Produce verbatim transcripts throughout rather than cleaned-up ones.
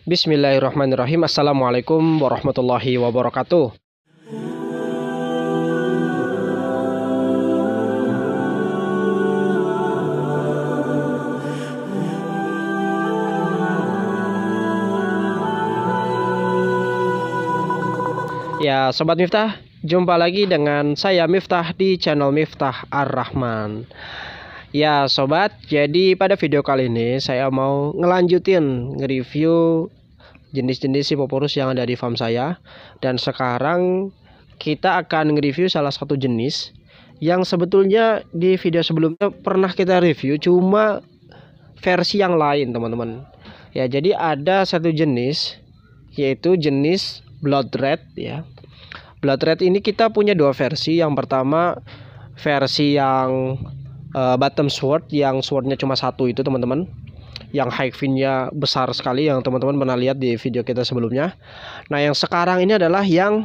Bismillahirrahmanirrahim. Assalamualaikum warahmatullahi wabarakatuh. Ya, Sobat Miftah, jumpa lagi dengan saya Miftah di channel Miftah Ar-Rahman. Ya Sobat, jadi pada video kali ini saya mau ngelanjutin nge-review jenis-jenis Siphoporus yang ada di farm saya. Dan sekarang kita akan nge-review salah satu jenis yang sebetulnya di video sebelumnya pernah kita review, cuma versi yang lain teman-teman. Ya, jadi ada satu jenis, yaitu jenis Blood Red ya. Blood Red ini kita punya dua versi. Yang pertama versi yang uh, bottom sword, yang swordnya cuma satu itu teman-teman, yang high fin-nya besar sekali, yang teman-teman pernah lihat di video kita sebelumnya. Nah, yang sekarang ini adalah yang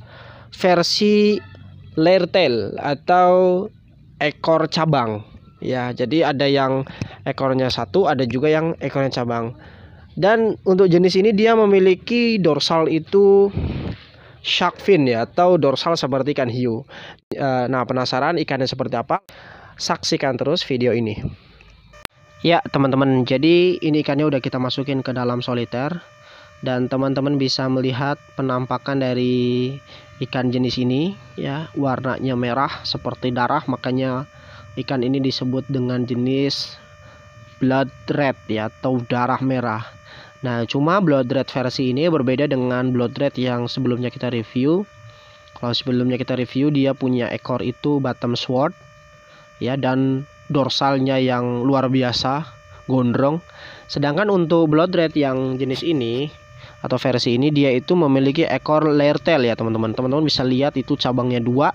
versi layer tail atau ekor cabang ya. Jadi ada yang ekornya satu, ada juga yang ekornya cabang. Dan untuk jenis ini dia memiliki dorsal itu shark fin ya, atau dorsal seperti ikan hiu. Nah, penasaran ikannya seperti apa? Saksikan terus video ini. Ya teman-teman, jadi ini ikannya udah kita masukin ke dalam soliter, dan teman-teman bisa melihat penampakan dari ikan jenis ini ya. Warnanya merah seperti darah, makanya ikan ini disebut dengan jenis Blood Red ya, atau darah merah. Nah, cuma Blood Red versi ini berbeda dengan Blood Red yang sebelumnya kita review. Kalau sebelumnya kita review dia punya ekor itu bottom sword ya, dan dorsalnya yang luar biasa gondrong. Sedangkan untuk Blood Red yang jenis ini atau versi ini, dia itu memiliki ekor layer tail ya teman-teman. Teman-teman bisa lihat itu cabangnya dua.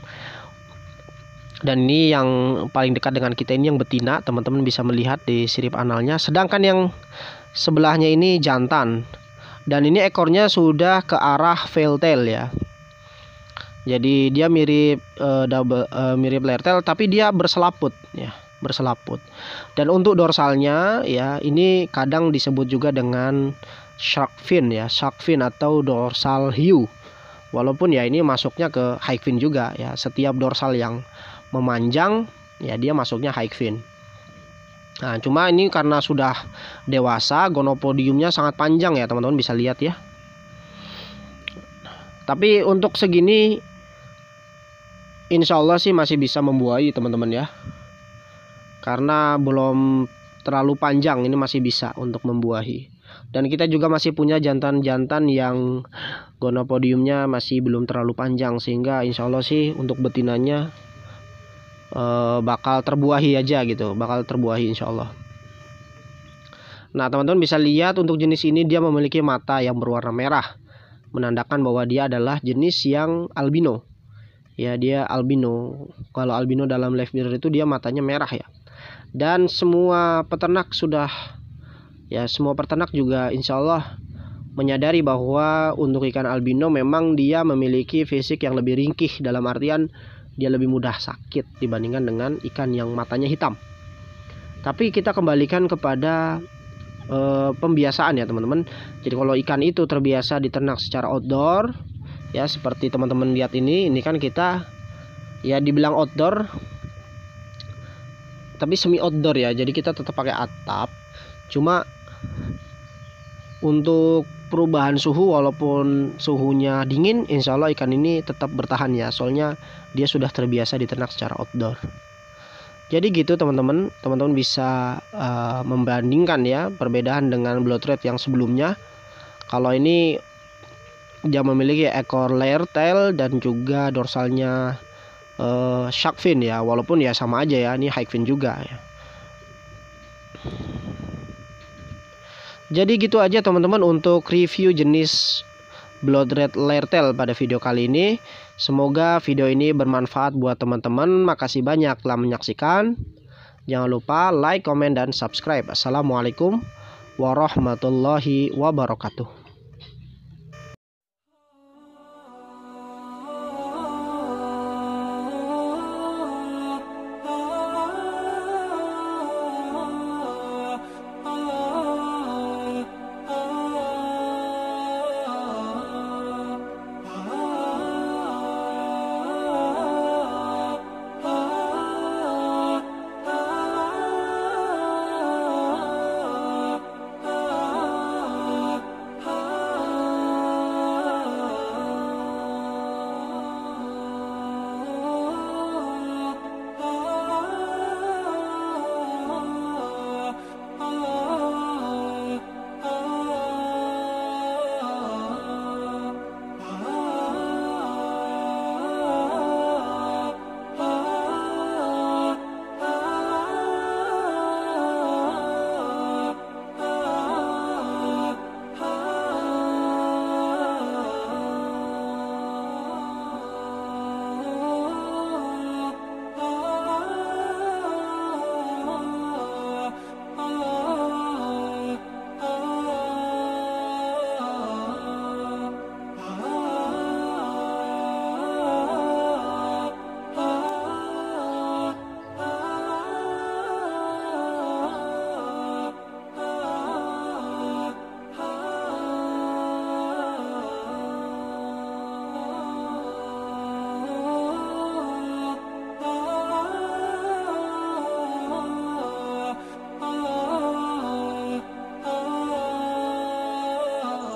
Dan ini yang paling dekat dengan kita ini yang betina, teman-teman bisa melihat di sirip analnya. Sedangkan yang sebelahnya ini jantan, dan ini ekornya sudah ke arah veil tail ya. Jadi dia mirip uh, double uh, mirip layer tail, tapi dia berselaput ya, berselaput. Dan untuk dorsalnya ya, ini kadang disebut juga dengan shark fin ya, shark fin atau dorsal hiu. Walaupun ya ini masuknya ke high fin juga ya. Setiap dorsal yang memanjang ya dia masuknya high fin. Nah, cuma ini karena sudah dewasa, gonopodiumnya sangat panjang ya teman-teman bisa lihat ya. Tapi untuk segini insya Allah sih masih bisa membuahi teman-teman ya, karena belum terlalu panjang, ini masih bisa untuk membuahi. Dan kita juga masih punya jantan-jantan yang gonopodiumnya masih belum terlalu panjang, sehingga insya Allah sih untuk betinanya Uh, bakal terbuahi aja gitu, bakal terbuahi insya Allah. Nah teman-teman bisa lihat untuk jenis ini dia memiliki mata yang berwarna merah, menandakan bahwa dia adalah jenis yang albino ya. Dia albino. Kalau albino dalam live mirror itu dia matanya merah ya. Dan semua peternak sudah ya, semua peternak juga insya Allah menyadari bahwa untuk ikan albino memang dia memiliki fisik yang lebih ringkih, dalam artian dia lebih mudah sakit dibandingkan dengan ikan yang matanya hitam. Tapi kita kembalikan kepada e, pembiasaan ya teman-teman. Jadi kalau ikan itu terbiasa diternak secara outdoor ya, seperti teman-teman lihat ini, ini kan kita ya dibilang outdoor tapi semi outdoor ya. Jadi kita tetap pakai atap. Cuma untuk perubahan suhu, walaupun suhunya dingin, insya Allah ikan ini tetap bertahan ya, soalnya dia sudah terbiasa diternak secara outdoor. Jadi gitu teman-teman, teman-teman bisa uh, membandingkan ya perbedaan dengan Blood Red yang sebelumnya. Kalau ini dia memiliki ekor layer tail dan juga dorsalnya uh, shark fin ya, walaupun ya sama aja ya, ini high fin juga ya. Jadi gitu aja teman-teman untuk review jenis Blood Red layer tail pada video kali ini. Semoga video ini bermanfaat buat teman-teman. Makasih banyak telah menyaksikan. Jangan lupa like, komen, dan subscribe. Assalamualaikum warahmatullahi wabarakatuh.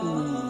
wabarakatuh.